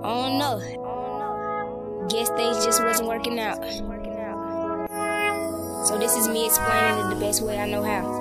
don't know. Guess things just wasn't working out. So this is me explaining it the best way I know how.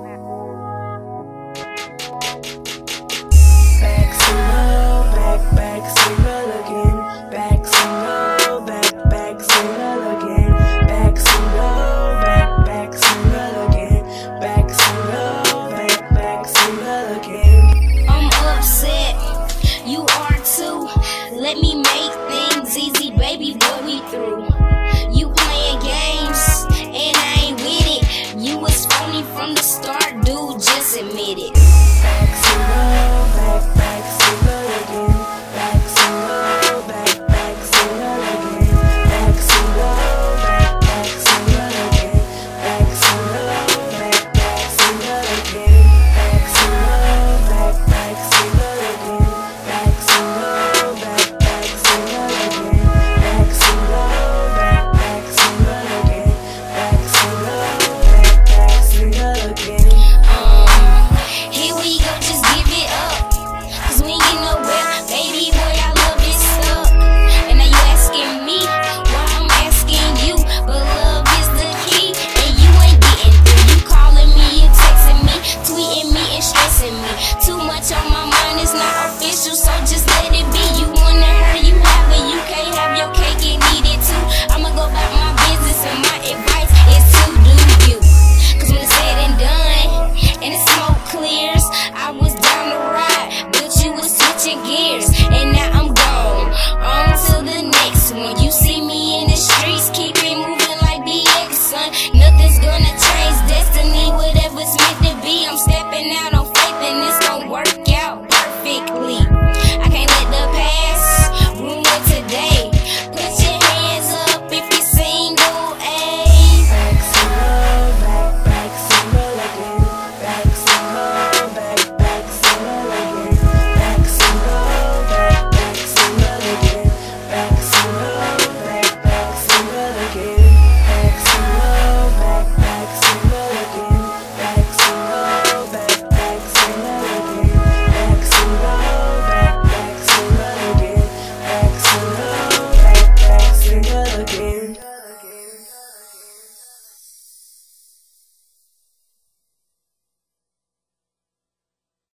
Back single, back single again. Back single, back single again. Back single, back single again. Back single, back single again. I'm upset, you are too. Let me make things easy, baby, what we through. You playing games, and I ain't with it. You was phony from the start, dude, just admit it. Back single, back single again. Back single, back single again. Back single, back single again. Back single, back single again. Back single, back single again. Back single, back single again. Back single, back single again. Back single, back single again. Here we go, just give it up. Cause we ain't get nowhere, baby boy, our love is stuck. And now you asking me why I'm asking you, but love is the key, and you ain't getting through. You calling me, you texting me, tweeting me and stressing me. Too much on my mind, it's not official, so just let it be. You wanna her, you have it, you can't have your cake and eat it too. I'ma go about my business, and my advice is to do you. Cause when it's said and done, and the smoke clears, I was down the ride, but you was switching gears, and now I'm gone. On to the next one. You see me in the streets, keep it moving like BX, son. Nothing's gonna change destiny, whatever's meant to be. I'm stepping out on faith, and it's gonna work out perfectly.